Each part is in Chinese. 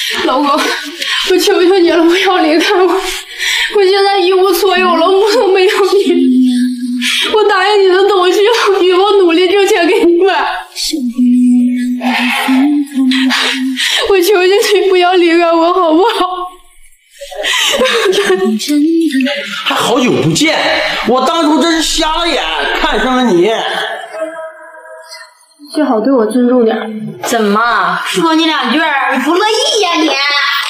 老公，我求求你了，不要离开我！我现在一无所有了，我都没有你。我答应你的东西，我以后努力挣钱给你买。我求求你不要离开我，好不好？ 还好久不见，我当初真是瞎了眼，看上了你。 最好对我尊重点。 怎么说你两句你不乐意呀你？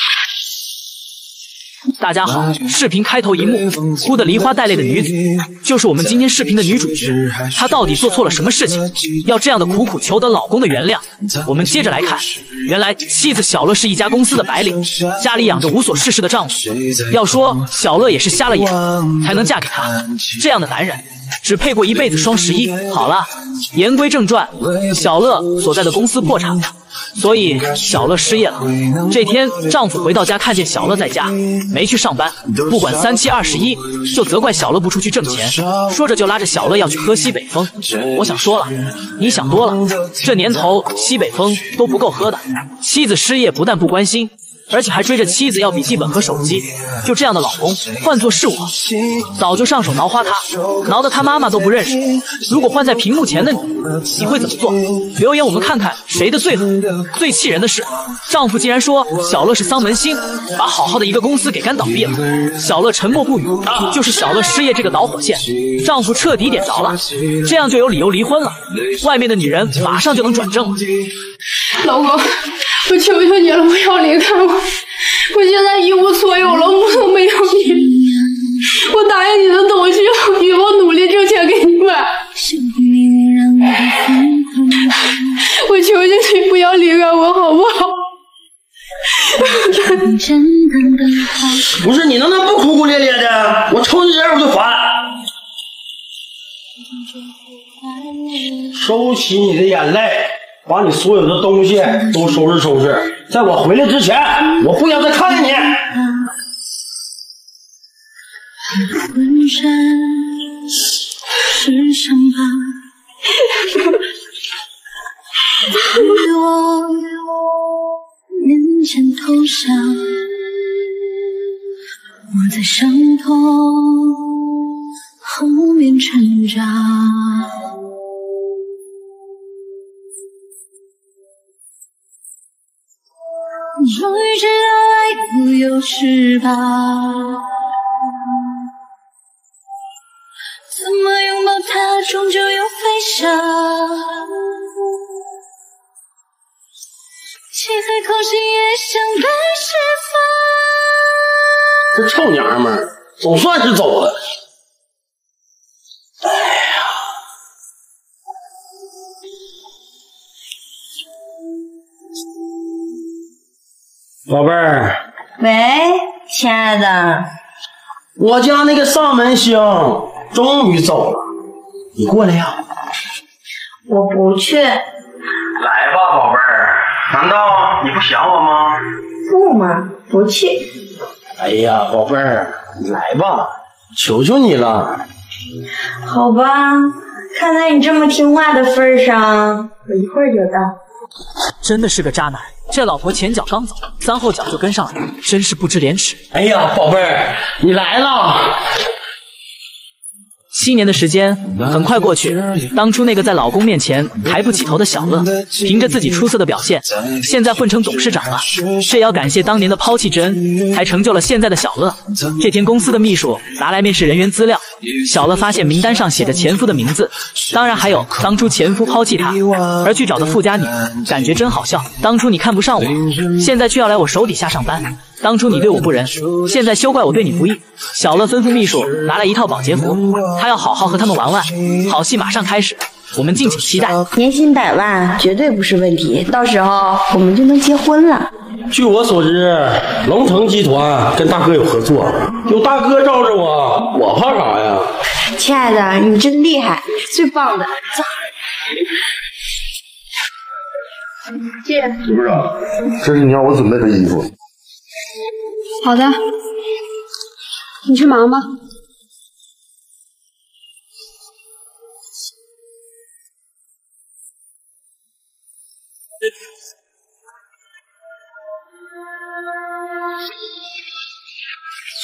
大家好，视频开头一幕，哭得梨花带泪的女子，就是我们今天视频的女主角。她到底做错了什么事情，要这样的苦苦求得老公的原谅？我们接着来看，原来妻子小乐是一家公司的白领，家里养着无所事事的丈夫。要说小乐也是瞎了眼，才能嫁给他这样的男人。只配过一辈子双11。好了，言归正传，小乐所在的公司破产了，所以小乐失业了。这天，丈夫回到家，看见小乐在家，没去上班，不管3七21，就责怪小乐不出去挣钱，说着就拉着小乐要去喝西北风。我想说了，你想多了，这年头西北风都不够喝的。妻子失业不但不关心，而且还追着妻子要笔记本和手机，就这样的老公，换作是我，早就上手挠花他，挠得他妈妈都不认识。如果换在屏幕前的你会怎么做？留言我们看看谁的最狠。最气人的是，丈夫竟然说小乐是丧门星，把好好的一个公司给干倒闭了。小乐沉默不语，就是小乐失业这个导火线，丈夫彻底点着了，这样就有理由离婚了，外面的女人马上就能转正了。 老公，我求求你了，不要离开我！我现在一无所有了，我都没有你。我答应你的东西，我以后努力挣钱给你买。我求求你不要离开我，好不好？ 不是你能不能不哭哭咧咧的？我瞅你这人我就烦。收起你的眼泪，把你所有的东西都收拾收拾，在我回来之前，我不想再看见你。 浑身是伤疤，我面前投降，我在伤痛后面成长。终于知道爱不有翅膀，怎么拥抱它，终究又飞翔。漆黑口心也想被释放。 这臭娘们儿总算是走了。哎呀，宝贝儿。 喂，亲爱的。 我家那个丧门星终于走了，你过来呀？ 我不去。 来吧，宝贝儿，难道你不想我吗？ 不嘛，不去。 哎呀，宝贝儿，你来吧，求求你了。 好吧，看在你这么听话的份上，我一会儿就到。 真的是个渣男，这老婆前脚刚走，3后脚就跟上来，真是不知廉耻。 哎呀，宝贝儿，你来了。 7年的时间很快过去，当初那个在老公面前抬不起头的小乐，凭着自己出色的表现，现在混成董事长了。这也要感谢当年的抛弃之恩，才成就了现在的小乐。这天，公司的秘书拿来面试人员资料，小乐发现名单上写着前夫的名字，当然还有当初前夫抛弃她而去找的富家女，感觉真好笑。当初你看不上我，现在却要来我手底下上班。当初你对我不仁，现在休怪我对你不义。小乐吩咐秘书拿来一套保洁服，他要好好和他们玩玩。好戏马上开始，我们敬请期待。 年薪100万绝对不是问题，到时候我们就能结婚了。 据我所知，龙城集团跟大哥有合作，有大哥罩着我，我怕啥呀？ 亲爱的，你真厉害，最棒的，走。谢谢。 是不是？这是你让我准备的衣服。 好的，你去忙吧。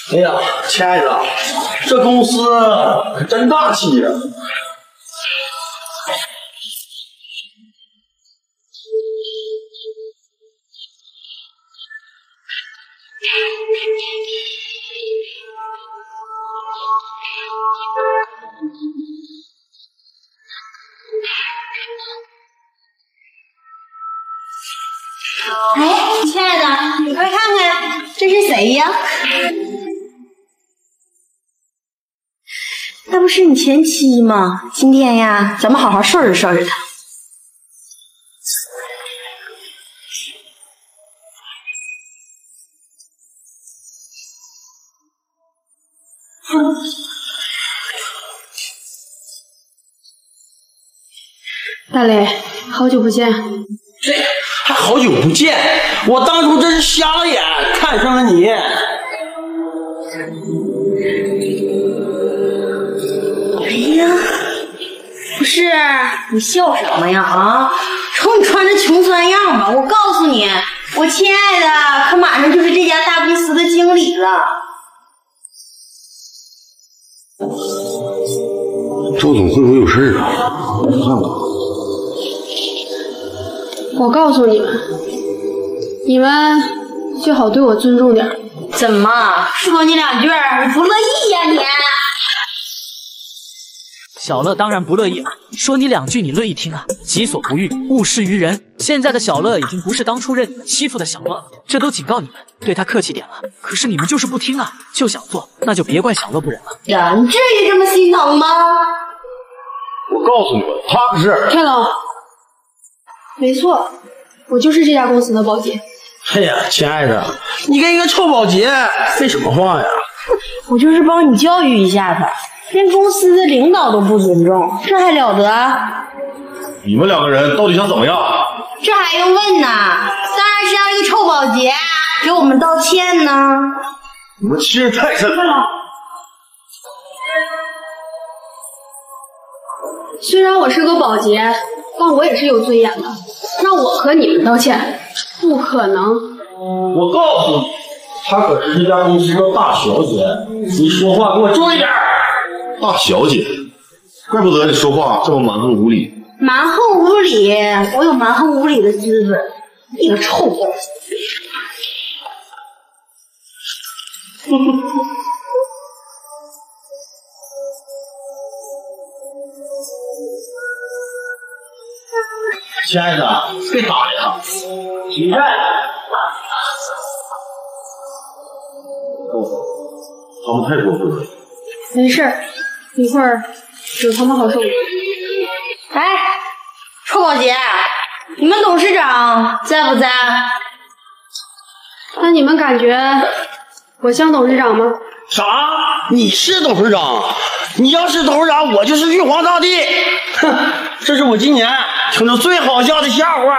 哎呀，亲爱的，这公司可真大气呀！ 哎，亲爱的，你快看看，这是谁呀？那不是你前妻吗？今天呀，咱们好好收拾收拾她。 大雷，好久不见。 这还好久不见，我当初真是瞎了眼，看上了你。 哎呀，不是，你笑什么呀？啊，瞅你穿着穷酸样吧！我告诉你，我亲爱的可马上就是这家大公司的经理了。 赵总会不会有事啊？我去看看。 我告诉你们，你们最好对我尊重点。 怎么说你两句你不乐意呀你？ 小乐当然不乐意了，说你两句你乐意听啊？己所不欲，勿施于人。现在的小乐已经不是当初任你们欺负的小乐了，这都警告你们，对他客气点了。可是你们就是不听啊，就想做，那就别怪小乐不忍了。 呀，你至于这么心疼吗？ 我告诉你们，他是天龙，没错，我就是这家公司的保洁。 哎呀，亲爱的，你跟一个臭保洁废什么话呀？ 我就是帮你教育一下他，连公司的领导都不尊重，这还了得？ 你们两个人到底想怎么样？ 这还用问呢？当然是让这个臭保洁给我们道歉呢。 你们欺人太甚了！ 虽然我是个保洁，但我也是有尊严的。让我和你们道歉，不可能。 我告诉你，她可是这家公司的大小姐，你说话给我注意点。 大小姐，怪不得你说话这么蛮横无理。 蛮横无理，我有蛮横无理的资本。你个臭保洁！ 亲爱的，别打呀！你看， 他们太过分了。 没事儿，一会儿有他们好受。 哎，臭保洁，你们董事长在不在？ 那你们感觉我像董事长吗？ 啥？你是董事长？你要是董事长，我就是玉皇大帝。哼，这是我今年听着最好笑的笑话。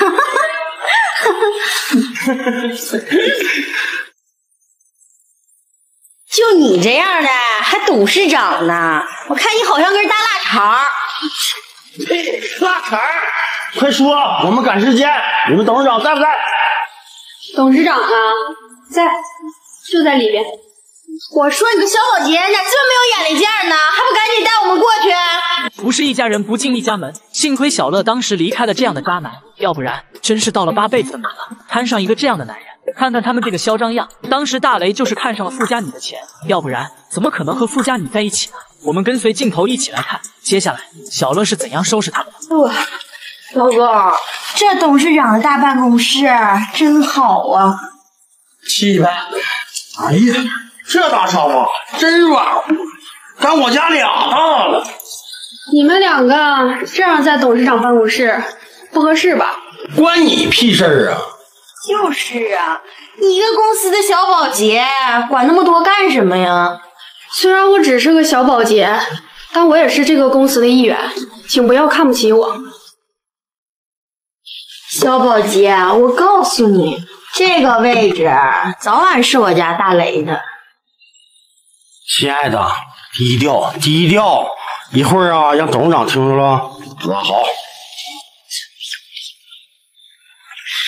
就你这样的还董事长呢？我看你好像根大腊肠。 嘿，腊肠，快说，我们赶时间。你们董事长在不在？ 董事长啊，在，就在里边。 我说你个小保洁，你咋这么没有眼力见儿呢？还不赶紧带我们过去？ 不是一家人不进一家门，幸亏小乐当时离开了这样的渣男，要不然真是到了8辈子的门了。摊上一个这样的男人，看看他们这个嚣张样，当时大雷就是看上了富家女的钱，要不然怎么可能和富家女在一起呢？我们跟随镜头一起来看，接下来小乐是怎样收拾他们的。 老公，这董事长的大办公室真好啊！ 气派！哎呀，这大沙发真软和，赶我家俩大了。 你们两个这样在董事长办公室不合适吧？ 关你屁事儿啊！ 就是啊，你一个公司的小保洁，管那么多干什么呀？ 虽然我只是个小保洁，但我也是这个公司的一员，请不要看不起我。 小保洁，我告诉你，这个位置早晚是我家大雷的。 亲爱的，低调低调，一会儿啊让董事长听着了。 那好，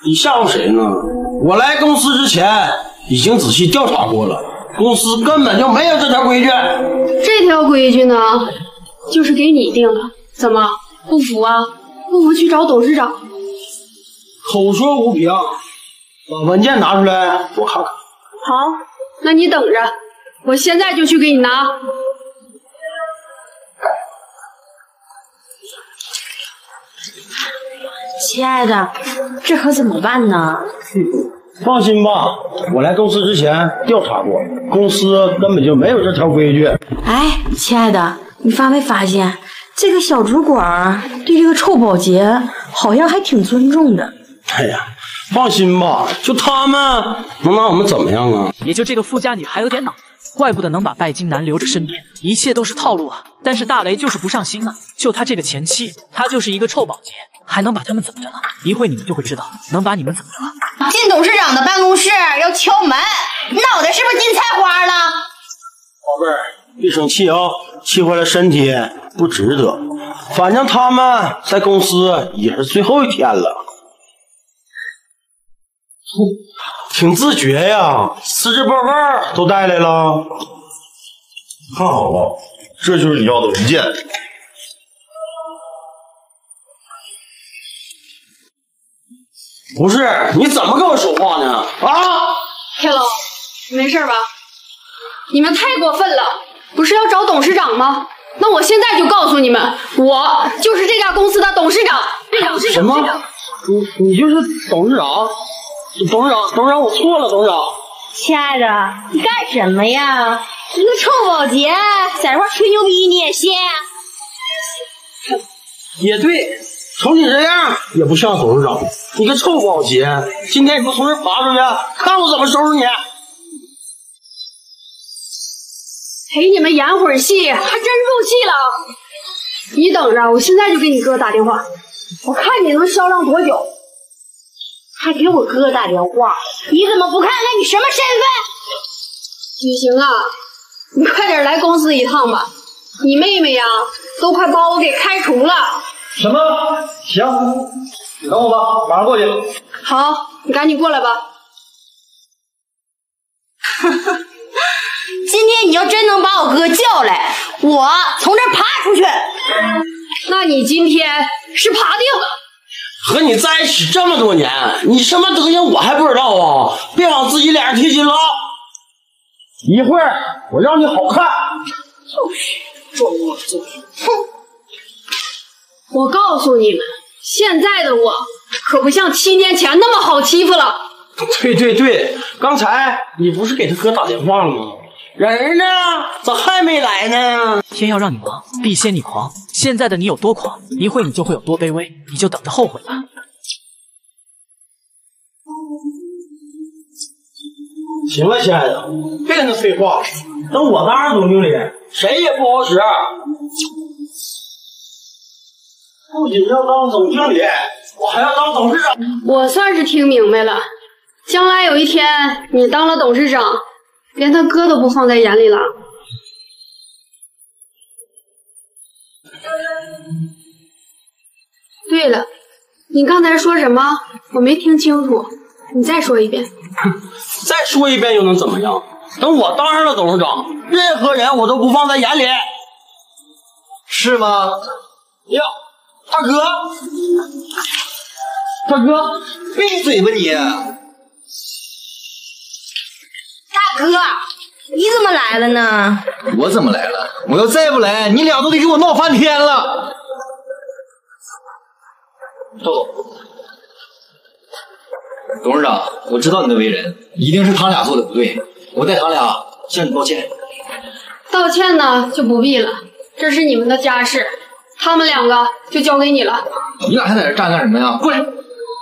你吓唬谁呢？我来公司之前已经仔细调查过了，公司根本就没有这条规矩。 这条规矩呢，就是给你定了。怎么不服啊？不服去找董事长。 口说无凭，把文件拿出来我看看。 好，那你等着，我现在就去给你拿。 亲爱的，这可怎么办呢？ 放心吧，我来公司之前调查过，公司根本就没有这条规矩。 哎，亲爱的，你发没发现这个小主管对这个臭保洁好像还挺尊重的？ 哎呀，放心吧，就他们能拿我们怎么样啊？ 也就这个富家女还有点脑子，怪不得能把拜金男留着身边，一切都是套路啊！但是大雷就是不上心啊，就他这个前妻，他就是一个臭保洁，还能把他们怎么着了？一会你们就会知道能把你们怎么着了。 进董事长的办公室要敲门，脑袋是不是进菜花了？ 宝贝儿，别生气啊，气坏了身体不值得。反正他们在公司也是最后一天了。挺自觉呀，辞职报告都带来了。 看好了，这就是你要的文件。 不是，你怎么跟我说话呢？啊！ 天龙，没事吧？你们太过分了，不是要找董事长吗？那我现在就告诉你们，我就是这家公司的董事长。 什么？你就是董事长？董事长，我错了，董事长。 亲爱的，你干什么呀？一个臭保洁在这块吹牛逼你也信？ 也对，瞅你这样也不像董事长。你个臭保洁，今天你不从这爬出去，看我怎么收拾你！ 陪你们演会儿戏，还真入戏了。你等着，我现在就给你哥打电话，我看你能嚣张多久。 还给我哥打电话，你怎么不看看你什么身份？ 雨晴啊，你快点来公司一趟吧，你妹妹呀都快把我给开除了。 什么？行，你等我吧，马上过去。 好，你赶紧过来吧。 今天你要真能把我哥叫来，我从这儿爬出去。 那你今天是爬定了。 和你在一起这么多年，你什么德行我还不知道啊！别往自己脸上贴金了。一会儿我让你好看。就是装我自己。 哼！我告诉你们，现在的我可不像7年前那么好欺负了。 对，刚才你不是给他哥打电话了吗？人呢？咋还没来呢？ 天要让你忙，必先你狂。现在的你有多狂，一会你就会有多卑微，你就等着后悔吧。 行了，亲爱的，别跟他废话。等我当上总经理，谁也不好使。不仅要当总经理，我还要当董事长。 我算是听明白了，将来有一天你当了董事长，连他哥都不放在眼里了。对了，你刚才说什么？我没听清楚，你再说一遍。 再说一遍又能怎么样？等我当上了董事长，任何人我都不放在眼里。是吗？呀，大哥， 闭嘴吧你！ 大哥，你怎么来了呢？ 我怎么来了？我要再不来，你俩都得给我闹翻天了。赵总，董事长，我知道你的为人，一定是他俩做的不对，我代他俩向你道歉。 道歉呢就不必了，这是你们的家事，他们两个就交给你了。 你俩还在这站干什么呀？过来！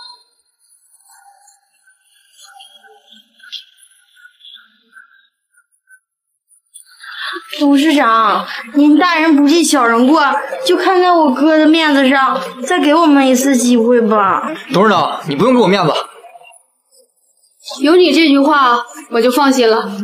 董事长，您大人不计小人过，就看在我哥的面子上，再给我们一次机会吧。 董事长，你不用给我面子。 有你这句话，我就放心了。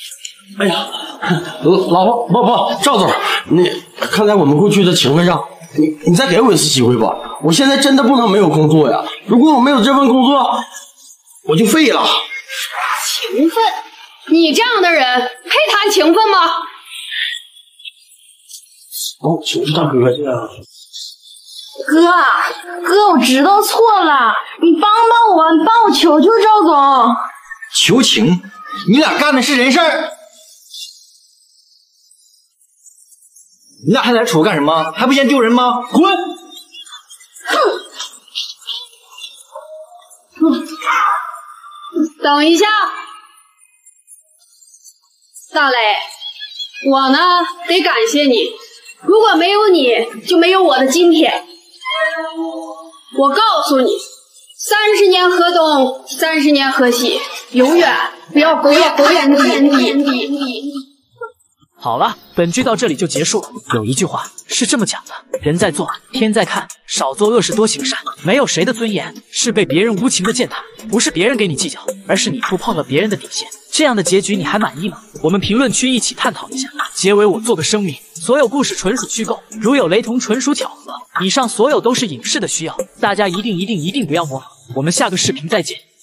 哎呀，老婆不，赵总，你看在我们过去的情分上， 你再给我一次机会吧，我现在真的不能没有工作呀！如果我没有这份工作，我就废了。 情分？你这样的人配谈情分吗？ 哦，求求大哥去啊！ 哥，我知道错了，你帮帮我，你帮我求求赵总。 求情？你俩干的是人事儿，你俩还在这杵干什么？还不嫌丢人吗？滚！ 等一下，大雷，我呢得感谢你，如果没有你，就没有我的今天。我告诉你，30年河东，30年河西，永远不要狗眼看低。 好了，本剧到这里就结束了。有一句话是这么讲的：人在做，天在看，少做恶事，多行善。没有谁的尊严是被别人无情的践踏，不是别人给你计较，而是你触碰了别人的底线。这样的结局你还满意吗？我们评论区一起探讨一下。结尾我做个声明，所有故事纯属虚构，如有雷同纯属巧合。以上所有都是影视的需要，大家一定不要模仿。我们下个视频再见。